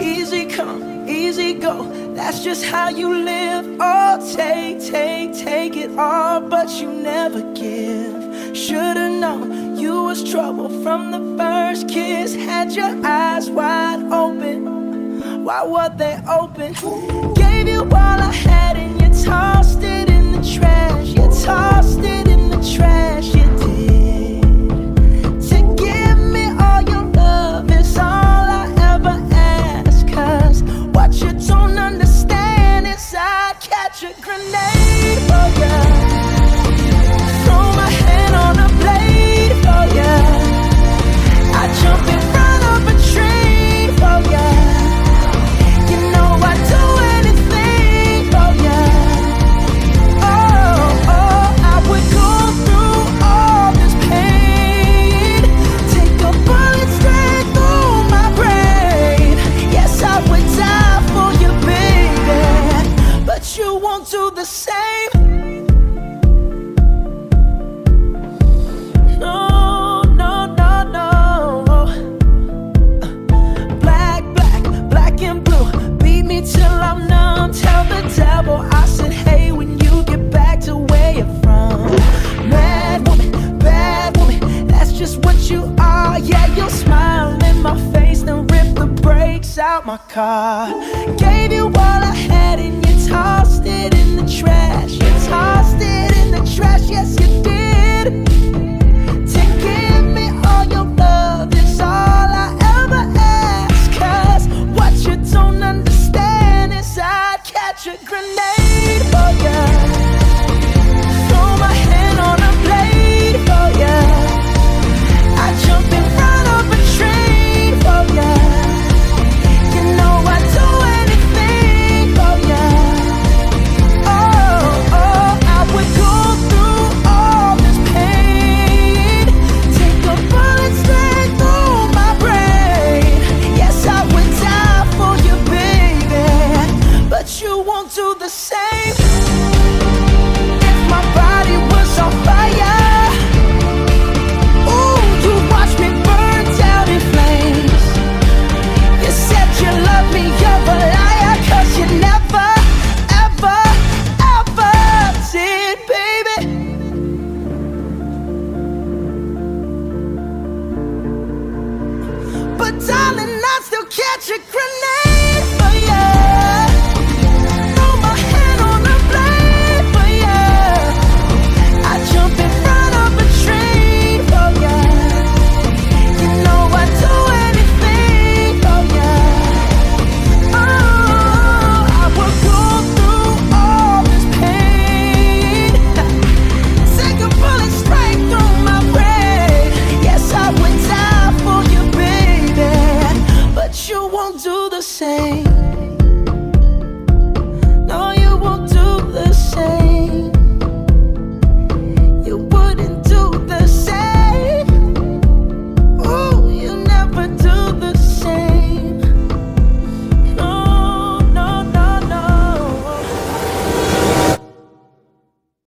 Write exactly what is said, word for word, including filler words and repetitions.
easy come, easy go. That's just how you live. Oh, take, take, take it all, but you never give. Should've known you was trouble from the first kiss. Had your eyes wide open. Why were they open? Gave you all I had and you tossed it in the trash. You tossed it in the trash, you did. To give me all your love is all I ever ask. Cause what you don't understand is I'd catch a grenade for ya. Throw my hand on a blade for ya. I'd jump in front of a train for ya. You know I'd do anything for ya. Oh, oh, I would go through all this pain. Take a bullet straight through my brain. Yes, I would die for you, baby, but you won't do the same. No, no, no, no. Black, black, black and blue. Beat me till I'm numb. Tell the devil I said hey when you get back to where you're from. Mad woman, bad woman, that's just what you are. Yeah, you'll smile in my face, then rip the brakes out my car. Gave you all I had and you tossed it in the trash. You tossed it in the trash, yes you did. To give me all your love is all I ever ask. Cause what you don't understand is I'd catch a grenade for ya. Throw my hand on a blade for ya. I'd jump in front of a train for ya. You know I'd do anything for ya. Oh, oh, I would go through all this pain. Take a bullet straight through my brain. Yes, I would die for you, baby, but you won't do the same. If my body was on fire, ooh, you watch me burn down in flames. You said you love me, you're a liar, cause you never, ever, ever did, baby. But darling, I still catch a grenade for ya. Throw my hand on a blade for ya. I jump in front of a train for ya. You know I'd do anything for ya. Oh, I would go through all this pain. Take a bullet straight through my brain. Yes, I would die for you, baby, but you won't do the same.